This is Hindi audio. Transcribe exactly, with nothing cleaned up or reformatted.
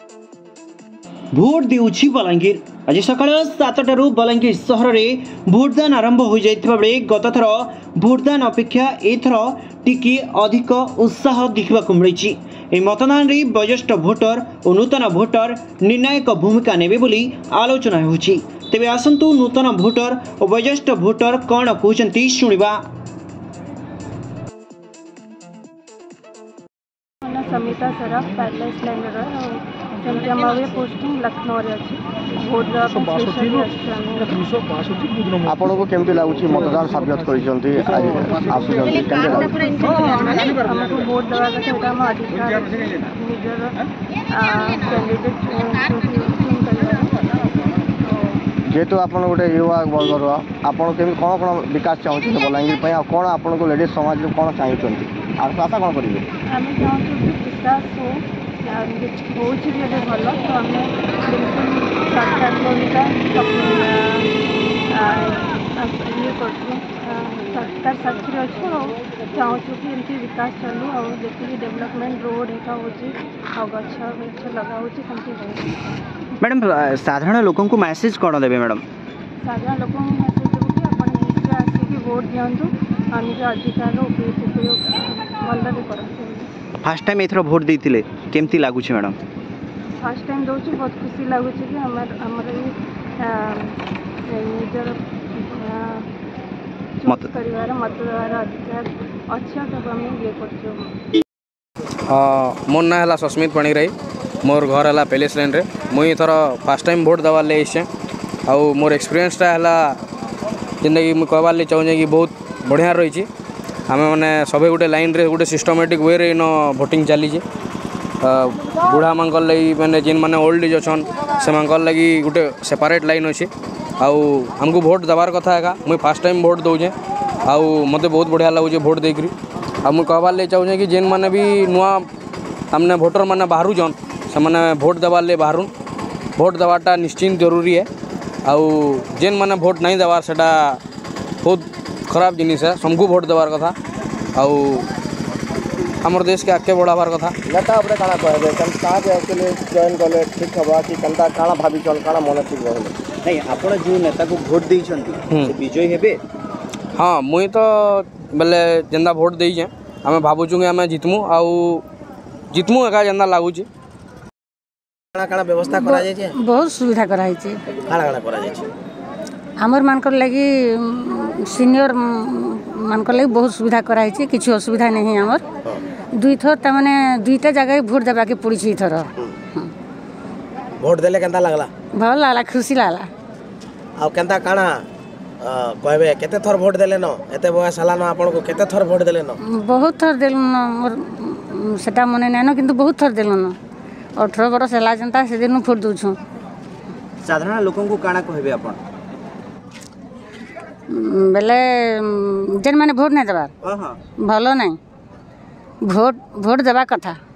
भोट देउछि बलांगीर। आज सकाळ सातटारू बलांगीर सहर में भोटदान आरंभ हो जाइथिबा बेले गत थर भोटदान अपेक्षा एथर टिके अधिक उत्साह देखा मिली। मतदान रे वयोज्येष्ठ भोटर और नूतन भोटर निर्णायक भूमिका नेबे बोली आलोचना होछि। तेबे आसंतु नूतन भोटर और वयोज्येष्ठ भोटर कौन कहते शुणा। समिता सराफ पैलेस लाइन सेमती आम पोस्टिंग लखनऊ रे अच्छी भोट आपन को केमती लागुची मतदान साब्यस्त करिसंती आसुचंती हमको वोट देवा के हम अधिकार निजर कैंडिडेट जेहेतु आप गोटे युवा वर्गर आपड़ केमी कौन कौन विकास चाहते बलांगीर पर आ कौन आपन को लेडीज समाज में कौन चाहिए आशा कौन करेंगे आम चाहूँ विकास हो भल तो आम सरकार ये कर सरकार साथी अच्छे चाहूँ कि एमती विकास चलू और जी डेवलपमेंट रोड एका हो गछ गछ लगा मैडम साधारण लोगों को मैसेज कौन देवे मैडम साधारण लोक मैसेज देव कि आप निश्चय आसिक भोट दिंतु और निज अधिकार उपयोग भल कर। फास्ट टाइम एथर भोट देते केमती लगुच मैडम फास्ट टाइम दौर बहुत खुशी लगुच कि आमर निजर मत कर मतदार अधिकार अच्छा तब आम ये कर। मोर ना है सस्मित पाणीग्राही मोर घर है पैलेस लाइन रे मुई थर फास्ट टाइम भोट देवार ले आउ मोर एक्सपीरियंसटा है जिंदगी मुझे कहबार ले चाहूँ कि बहुत बढ़िया रही आम मैंने सब गोटे लाइन रे गोटे सिस्टमेटिक वे रे इन भोटिंग चली बुढ़ा मान लगी मैंने जिन मैंने ओल्ड एज अच्छन से लगी गोटे सेपरेट लाइन अच्छे आउ हमको भोट देवार कथा है मुझे फास्ट टाइम भोट दौचे आउ मत बहुत बढ़िया लगुचे भोट देकरी आ मुझे कहबार ले चाहूँ कि जेन मैंने भी नुआ हमने भोटर मैंने बाहरुन से मैंने भोट देवार ले बाहरुन भोट देवाटा निश्चिंत जरूरी है आउ जेन मैंने भोट नहीं देवार सेटा बहुत खराब जिनिस है सबको भोट देवार कथा आउ हमर देश के आगे बढ़ावार कथा नेता अपने काना कहबे कन का जे एक्चुअली जॉइन करले ठीक हबा कि कंता काना भाबी चल काना मन ठीक रहले नहीं आपण जो नेता को भोट देई छंती से विजय हेबे। हाँ मुई तो बेले जेंदा भोट देई जे हमें भाबु छु कि हमें जितमु आउ जितमु एका जेंदा लागु छी काना काना व्यवस्था करा जाय छै बहुत सुविधा करा है छी काना काना करा जाय छै हमर मानकर लगी सीनियर मानकर लगी बहुत सुविधा कराई छी किसी असुविधा नहीं हमर दुई थर त माने दुईटा जगह भोट देबा के पड़ी छी थर भोट देले केंता लागला भल लागला खुशी लागला आ केंता काना कहबे केते थर भोट देले न एते बयस हला न आपन को केते थर भोट देले न बहुत थर देल न मोर सेटा मने नै न किंतु बहुत थर देल न अठारह बरस हला जनता से दिन भोट दउ छु। साधारण लोगों को काना कहबे अपन बेले जेन माने भोट नहीं देवार भल नहीं भोट भोट देवा कथा।